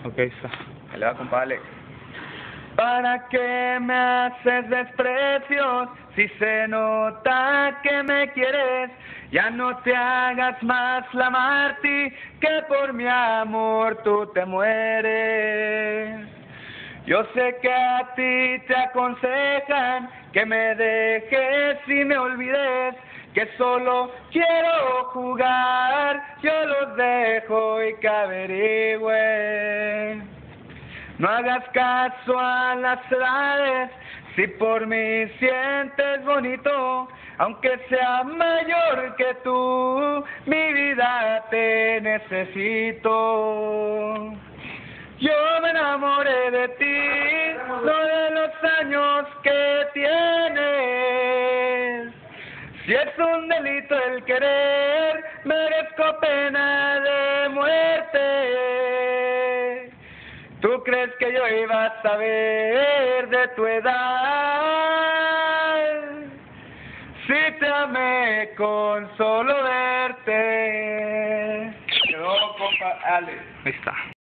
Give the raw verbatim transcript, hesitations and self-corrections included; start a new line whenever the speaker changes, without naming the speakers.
Ok, está.
Le va, compadre.
¿Para qué me haces desprecios si se nota que me quieres? Ya no te hagas más la Marti, que por mi amor tú te mueres. Yo sé que a ti te aconsejan que me dejes y me olvides, que solo quiero jugar, yo los dejo y que averigüen. No hagas caso a las edades, si por mí sientes bonito, aunque sea mayor que tú, mi vida te necesito. Yo me enamoré de ti, no de los años que tienes. Si es un delito el querer, merezco pena de muerte. ¿Tú crees que yo iba a saber de tu edad? Si te amé con solo verte.
Quedó, compa, Ale.
Ahí está.